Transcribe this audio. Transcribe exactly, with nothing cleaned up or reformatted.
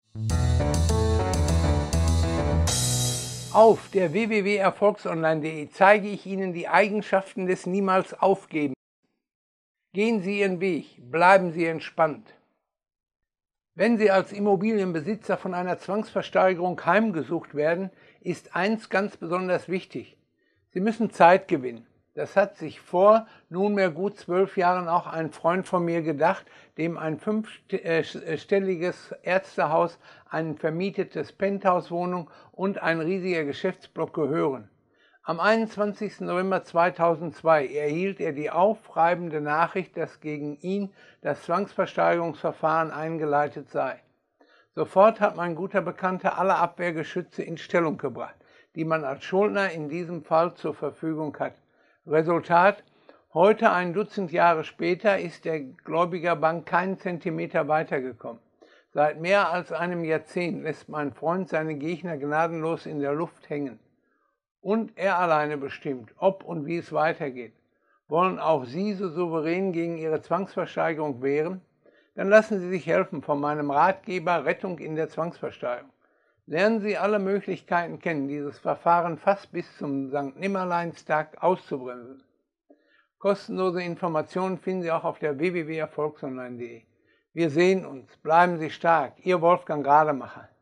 Auf der w w w punkt erfolgsonline punkt de zeige ich Ihnen die Eigenschaften des Niemals-Aufgebens. Gehen Sie Ihren Weg, bleiben Sie entspannt. Wenn Sie als Immobilienbesitzer von einer Zwangsversteigerung heimgesucht werden, ist eins ganz besonders wichtig: Sie müssen Zeit gewinnen. Das hat sich vor nunmehr gut zwölf Jahren auch ein Freund von mir gedacht, dem ein fünfstelliges Ärztehaus, ein vermietetes Penthouse-Wohnung und ein riesiger Geschäftsblock gehören. Am einundzwanzigsten November zweitausendzwei erhielt er die aufreibende Nachricht, dass gegen ihn das Zwangsversteigerungsverfahren eingeleitet sei. Sofort hat mein guter Bekannter alle Abwehrgeschütze in Stellung gebracht, die man als Schuldner in diesem Fall zur Verfügung hat. Resultat: Heute, ein Dutzend Jahre später, ist der Gläubigerbank keinen Zentimeter weitergekommen. Seit mehr als einem Jahrzehnt lässt mein Freund seine Gegner gnadenlos in der Luft hängen. Und er alleine bestimmt, ob und wie es weitergeht. Wollen auch Sie so souverän gegen Ihre Zwangsversteigerung wehren? Dann lassen Sie sich helfen von meinem Ratgeber Rettung in der Zwangsversteigerung. Lernen Sie alle Möglichkeiten kennen, dieses Verfahren fast bis zum Sankt Nimmerleinstag auszubremsen. Kostenlose Informationen finden Sie auch auf der w w w punkt erfolgsonline punkt de. Wir sehen uns, bleiben Sie stark, Ihr Wolfgang Rademacher.